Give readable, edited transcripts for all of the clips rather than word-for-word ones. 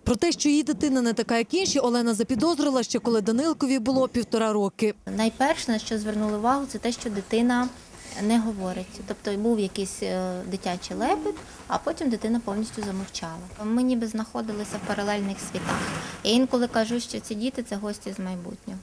Про те, що її дитина не така, як інші, Олена запідозрила ще коли Данилкові було 1,5 роки. Найперше, на що звернули увагу, це те, що дитина не говорить. Тобто був якийсь дитячий лепет, а потім дитина повністю замовчала. Ми ніби знаходилися в паралельних світах. Я інколи кажу, що ці діти – це гості з майбутнього.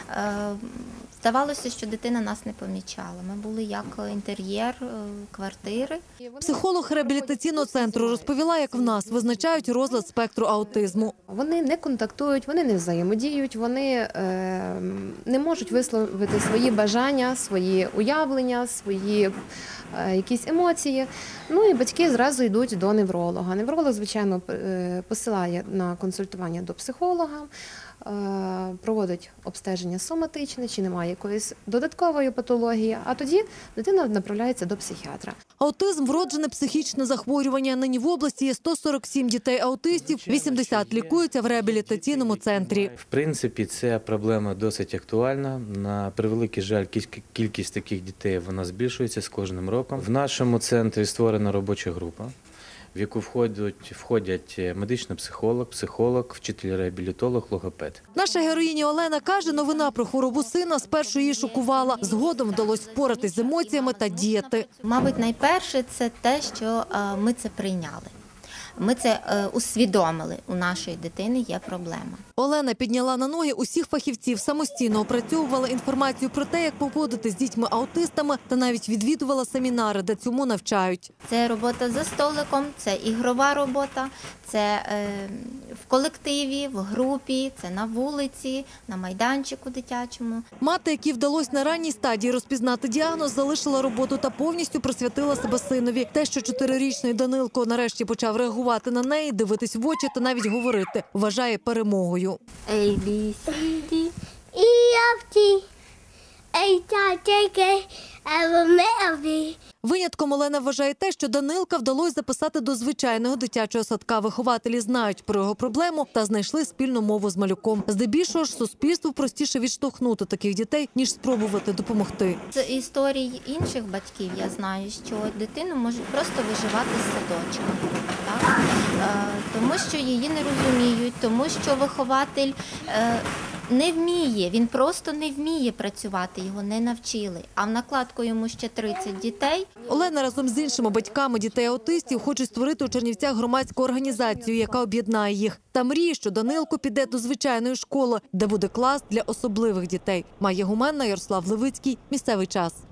Здавалося, що дитина нас не помічала. Ми були як інтер'єр квартири. Психолог реабілітаційного центру розповіла, як в нас визначають розлад спектру аутизму. Вони не контактують, вони не взаємодіють, вони не можуть висловити свої бажання, свої уявлення, свої якісь емоції. Ну і батьки зразу йдуть до невролога. Невролог, звичайно, посилає на консультування до психолога, проводить обстеження соматичне, чи немає якоїсь додаткової патології, а тоді дитина направляється до психіатра. Аутизм – вроджене психічне захворювання. Нині в області є 147 дітей-аутистів, 80 лікуються в реабілітаційному центрі. В принципі, ця проблема досить актуальна. На превеликий жаль, кількість таких дітей вона збільшується з кожним роком. В нашому центрі створена робоча група, в яку входять медичний психолог, вчитель-реабілітолог, логопед. Наша героїня Олена каже, новина про хворобу сина спершу її шокувала. Згодом вдалося впоратись з емоціями та діяти. Мабуть, найперше – це те, що ми це прийняли. Ми це усвідомили, у нашої дитини є проблема. Олена підняла на ноги усіх фахівців, самостійно опрацьовувала інформацію про те, як поводити з дітьми-аутистами та навіть відвідувала семінари, де цьому навчають. Це робота за столиком, це ігрова робота, це в колективі, в групі, це на вулиці, на майданчику дитячому. Мати, якій вдалося на ранній стадії розпізнати діагноз, залишила роботу та повністю присвятила себе синові. Те, що 4-річний Данилко нарешті почав реагувати на неї, дивитись в очі та навіть говорити, вважає перемогою. A, B, C, D. E, F, G, H, I, J, K, L, M, N, O, P. Винятком Олена вважає те, що Данилка вдалося записати до звичайного дитячого садка. Вихователі знають про його проблему та знайшли спільну мову з малюком. Здебільшого ж суспільству простіше відштовхнути таких дітей, ніж спробувати допомогти. З історій інших батьків я знаю, що дитину можуть просто виживати з садочка. Так? Тому що її не розуміють, тому що вихователь не вміє, він просто не вміє працювати, його не навчили. А в накладку йому ще 30 дітей. Олена разом з іншими батьками дітей-аутистів хоче створити у Чернівцях громадську організацію, яка об'єднає їх. Та мріє, що Данилко піде до звичайної школи, де буде клас для особливих дітей. Майя Гуменна, Ярослав Левицький. Місцевий час.